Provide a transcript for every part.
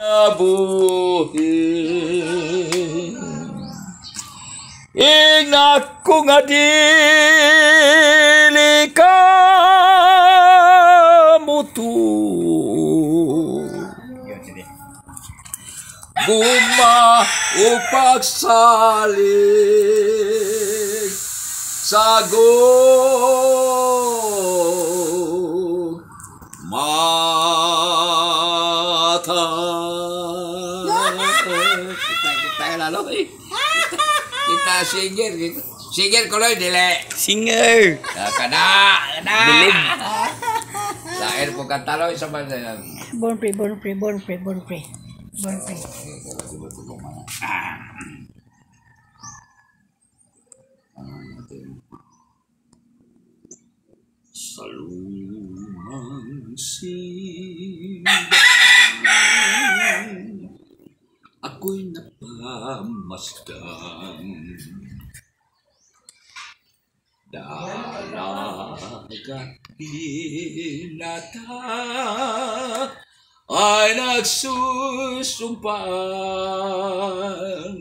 Abuhin ingnak ko nga dili ka mutu guma upagsalig sagog mata kita lalo kita singer kuloy dili Singer. kada Bilib. lain po kantaloy sa man Born free. salumang ako'y napamasdan dalaga hinata ay nagsusumpan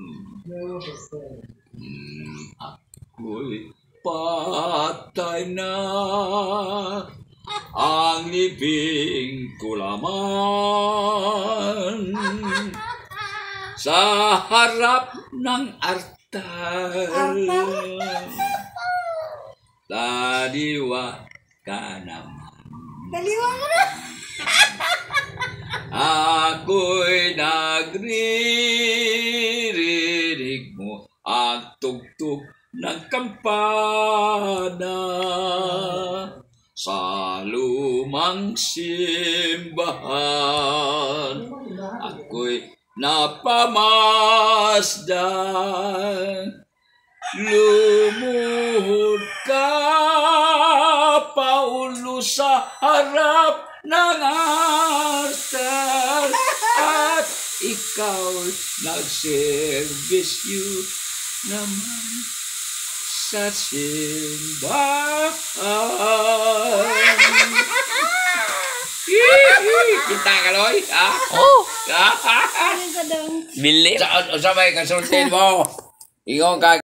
ako'y patay na ang libing ko lamang sa harap ng altar. Daliwa ka naman. Daliwa mo na. Ako'y nagririnig mo ang tugtog ng kampana sa lumang simbahan. Ako'y napamasdan, lumuhod ka paulo sa harap ng altar at ikaw nagserbisyo naman sa simbahan. Kita kaloy, ha? Oh. Ano ka daw? Bilib. Sa may kasultin mo. Ingon ka